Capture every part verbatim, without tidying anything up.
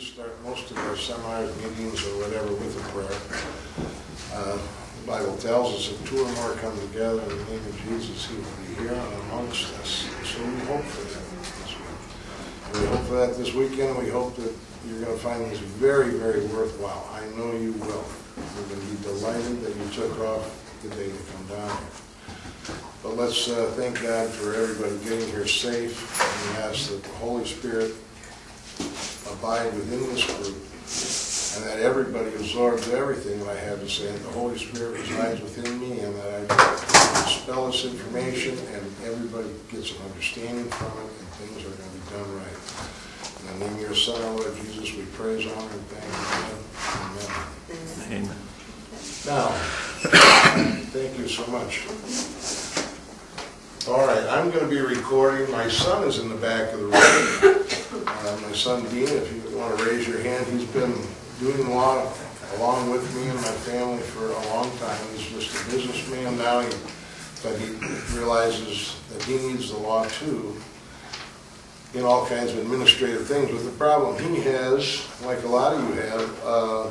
start most of our seminars, meetings, or whatever with a prayer. Uh, the Bible tells us if two or more come together in the name of Jesus, He will be here and amongst us. So we hope for that this week. And we hope for that this weekend. We hope that you're going to find this very, very worthwhile. I know you will. You're going to be delighted that you took off the day to come down here. But let's uh, thank God for everybody getting here safe, and we ask that the Holy Spirit abide within this group, and that everybody absorbs everything that I have to say, and the Holy Spirit resides within me, and that I dispel this information, and everybody gets an understanding from it, and things are going to be done right. In the name of your Son, our Lord Jesus, we praise, honor, and thank you. Amen. Amen. Now, thank you so much. All right, I'm going to be recording. My son is in the back of the room. Uh, my son Dean, if you want to raise your hand, he's been doing law along with me and my family for a long time. He's just a businessman now, he, but he realizes that he needs the law too in all kinds of administrative things. But the problem he has, like a lot of you have, uh,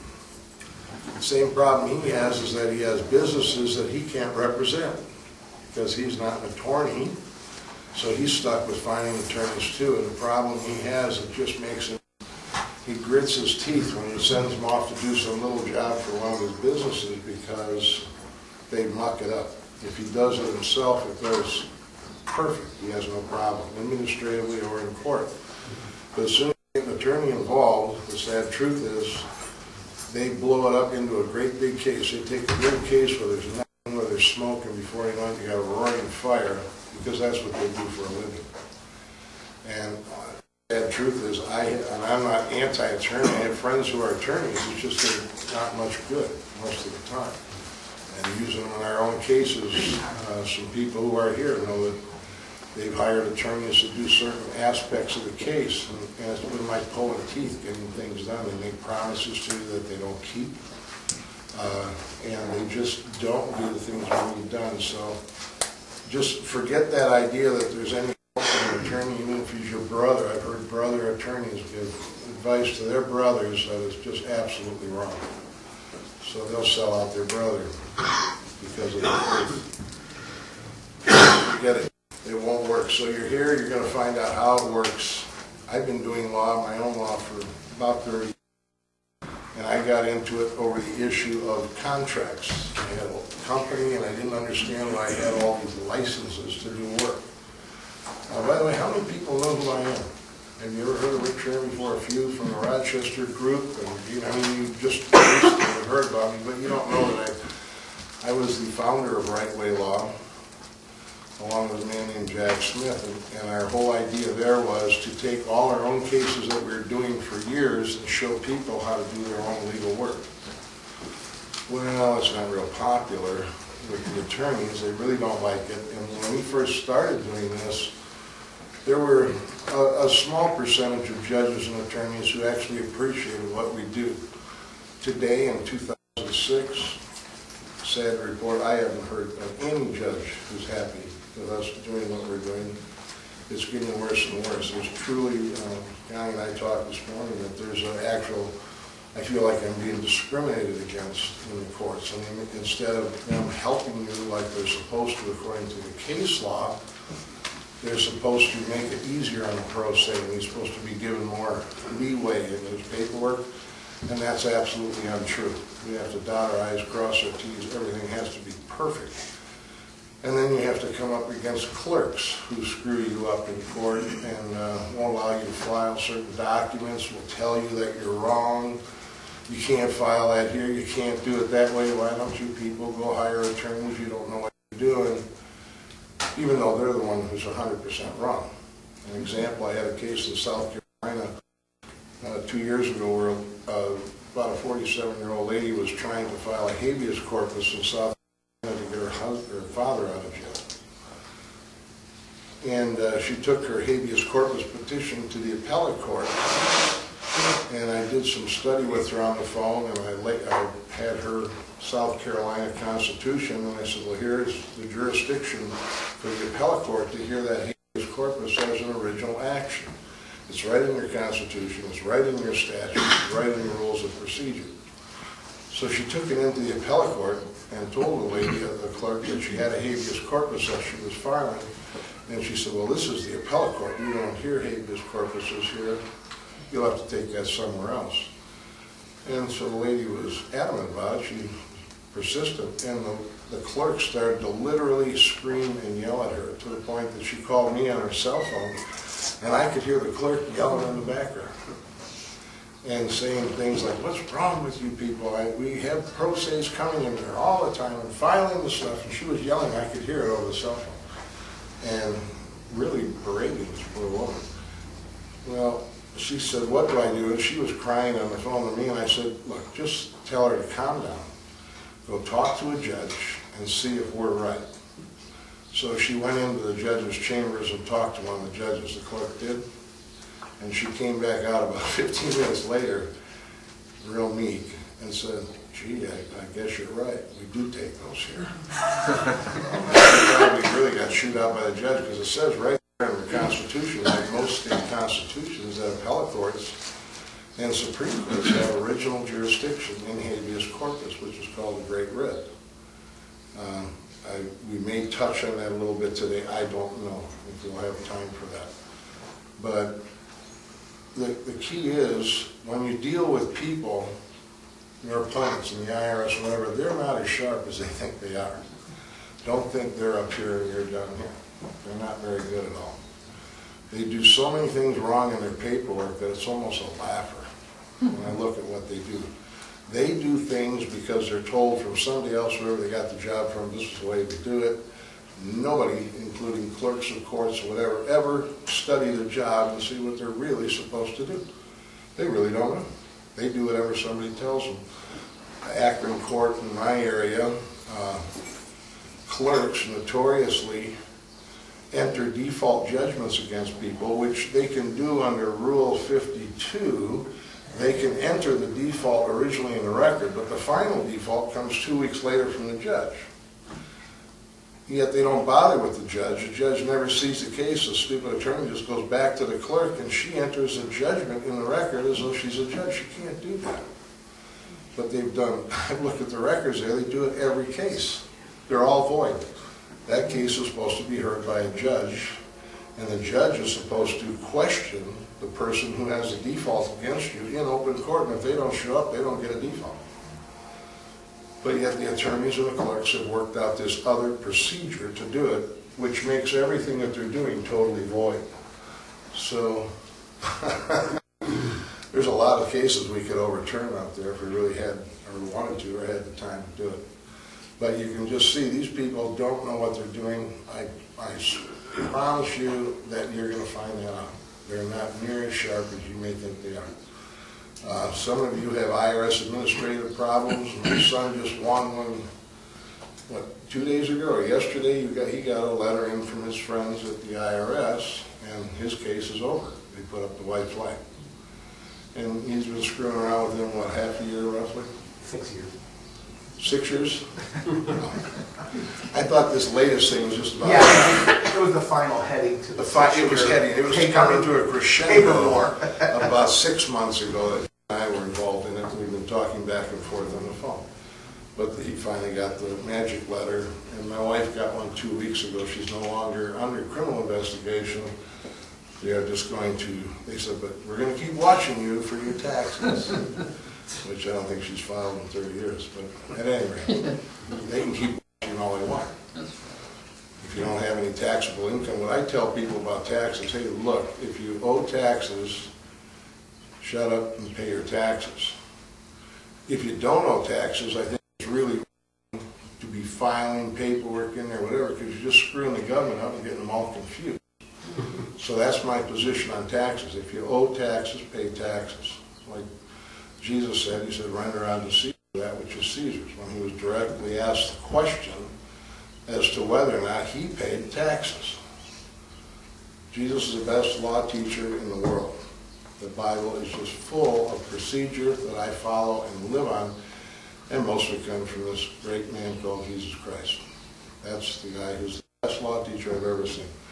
the same problem he has is that he has businesses that he can't represent because he's not an attorney. So he's stuck with finding attorneys too, and the problem he has, it just makes him, he grits his teeth when he sends them off to do some little job for one of his businesses because they muck it up. If he does it himself, it goes perfect. He has no problem, administratively or in court. But as soon as you get an attorney involved, the sad truth is, they blow it up into a great big case. They take a little case where there's nothing, where there's smoke, and before you know it, you got a roaring fire, because that's what they do for a living. And uh, the sad truth is, I and I'm not anti-attorney. I have friends who are attorneys. It's just they're not much good most of the time. And using them in our own cases, uh, some people who are here know that they've hired attorneys to do certain aspects of the case, and, and it's been like pulling teeth getting things done. They make promises to you that they don't keep, uh, and they just don't do the things that need done. So just forget that idea that there's any help from an attorney, even if he's your brother. I've heard brother attorneys give advice to their brothers that is just absolutely wrong. So they'll sell out their brother because of the faith. Forget it. It won't work. So you're here, you're going to find out how it works. I've been doing law, my own law, for about thirty years. And I got into it over the issue of contracts. I had a company and I didn't understand why I had all these licenses to do work. Uh, by the way, how many people know who I am? Have you ever heard of Rick Schramm before? A few from the Rochester group. And, you know, I mean, you just have heard about me, but you don't know that I, I was the founder of Right Way Law, along with a man named Jack Smith, and, and our whole idea there was to take all our own cases that we were doing for years and show people how to do their own legal work. Well, it's not real popular with the attorneys. They really don't like it. And when we first started doing this, there were a, a small percentage of judges and attorneys who actually appreciated what we do. Today, in two thousand six, sad report, I haven't heard of any judge who's happy with us doing what we're doing. It's getting worse and worse. There's truly, um, Guy and I talked this morning, that there's an actual, I feel like I'm being discriminated against in the courts. I mean, instead of them helping you like they're supposed to according to the case law, they're supposed to make it easier on the pro se, and he's supposed to be given more leeway in his paperwork, and that's absolutely untrue. We have to dot our I's, cross our T's, everything has to be perfect. And then you have to come up against clerks who screw you up in court and uh, won't allow you to file certain documents, will tell you that you're wrong. You can't file that here, you can't do it that way. Why don't you people go hire attorneys? You don't know what you're doing, even though they're the one who's one hundred percent wrong. An example, I had a case in South Carolina uh, two years ago where uh, about a forty-seven-year-old lady was trying to file a habeas corpus in South Carolina to get her husband, her father out of jail. And uh, she took her habeas corpus petition to the appellate court, and I did some study with her on the phone, and I, I had her South Carolina Constitution, and I said, well, here's the jurisdiction for the appellate court to hear that habeas corpus as an original action. It's right in your Constitution, it's right in your statutes, it's right in your rules of procedure. So she took it into the appellate court and told the lady, the clerk, that she had a habeas corpus that she was filing. And she said, well, this is the appellate court. You don't hear habeas corpuses here. You'll have to take that somewhere else. And so the lady was adamant about it. She persisted. And the, the clerk started to literally scream and yell at her to the point that she called me on her cell phone. And I could hear the clerk yelling in the background and saying things like, what's wrong with you people? I, we have pro se's coming in there all the time and filing the stuff. And she was yelling. I could hear it over the cell phone. And really berating this poor woman. Well, she said, what do I do? And she was crying on the phone to me. And I said, look, just tell her to calm down. Go talk to a judge and see if we're right. So she went into the judge's chambers and talked to one of the judges, the clerk did. And she came back out about fifteen minutes later, real meek, and said, gee, I, I guess you're right. We do take those here. She probably really got chewed out by the judge because it says right there in the Constitution, like most state constitutions, that appellate courts and Supreme Courts have original jurisdiction in habeas corpus, which is called the Great Writ. Um, I, we may touch on that a little bit today. I don't know if we'll have time for that. But the, the key is, when you deal with people, your opponents in the I R S, whatever, they're not as sharp as they think they are. Don't think they're up here and you're down here. They're not very good at all. They do so many things wrong in their paperwork that it's almost a laugher when I look at what they do. They do things because they're told from somebody else, wherever they got the job from, this is the way to do it. Nobody, including clerks of courts or whatever, ever study the job and see what they're really supposed to do. They really don't know. They do whatever somebody tells them. Akron Court in my area, uh, clerks notoriously enter default judgments against people, which they can do under Rule fifty-two. They can enter the default originally in the record, but the final default comes two weeks later from the judge. Yet they don't bother with the judge. The judge never sees the case. The stupid attorney just goes back to the clerk and she enters a judgment in the record as though she's a judge. She can't do that. But they've done, I've looked at the records there, they do it every case. They're all void. That case is supposed to be heard by a judge, and the judge is supposed to question the person who has a default against you in open court, and if they don't show up, they don't get a default. But yet the attorneys and the clerks have worked out this other procedure to do it, which makes everything that they're doing totally void. So there's a lot of cases we could overturn out there if we really had, or wanted to, or had the time to do it. But you can just see these people don't know what they're doing. I, I promise you that you're going to find that out. They're not near as sharp as you may think they are. Uh, some of you have I R S administrative problems. My son just won one, what, two days ago or yesterday? You got, he got a letter in from his friends at the I R S, and his case is over. They put up the white flag. And he's been screwing around with them, what, half a year roughly? Six years. Six years? I thought this latest thing was just about... Yeah, it was the final heading to the... the fi it was heading. It was coming to a crescendo about six months ago that and I were involved in it, and we've been talking back and forth on the phone. But he finally got the magic letter, and my wife got one two weeks ago. She's no longer under criminal investigation. They are just going to... They said, but we're going to keep watching you for your taxes. Which I don't think she's filed in thirty years, but at any rate, they can keep watching all they want. If you don't have any taxable income, what I tell people about taxes, hey, look, if you owe taxes, shut up and pay your taxes. If you don't owe taxes, I think it's really wrong to be filing paperwork in there, whatever, because you're just screwing the government up and getting them all confused. So that's my position on taxes. If you owe taxes, pay taxes. Like Jesus said, he said, render unto Caesar that which is Caesar's, when he was directly asked the question as to whether or not he paid taxes. Jesus is the best law teacher in the world. The Bible is just full of procedure that I follow and live on, and most of it comes from this great man called Jesus Christ. That's the guy who's the best law teacher I've ever seen.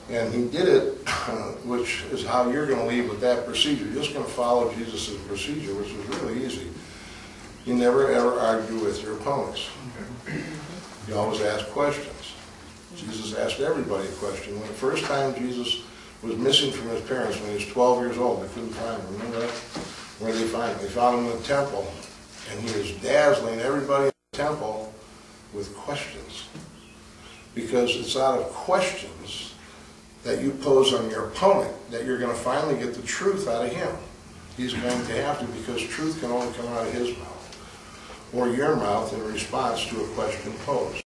And he did it, which is how you're going to leave with that procedure. You're just going to follow Jesus' procedure, which is really easy. You never ever argue with your opponents. You always ask questions. Jesus asked everybody a question. When the first time Jesus was missing from his parents, when he was twelve years old, they couldn't find him. Remember that? Where did they find him? They found him in the temple, and he was dazzling everybody in the temple with questions. Because it's out of questions that you pose on your opponent that you're going to finally get the truth out of him. He's going to have to, because truth can only come out of his mouth or your mouth in response to a question posed.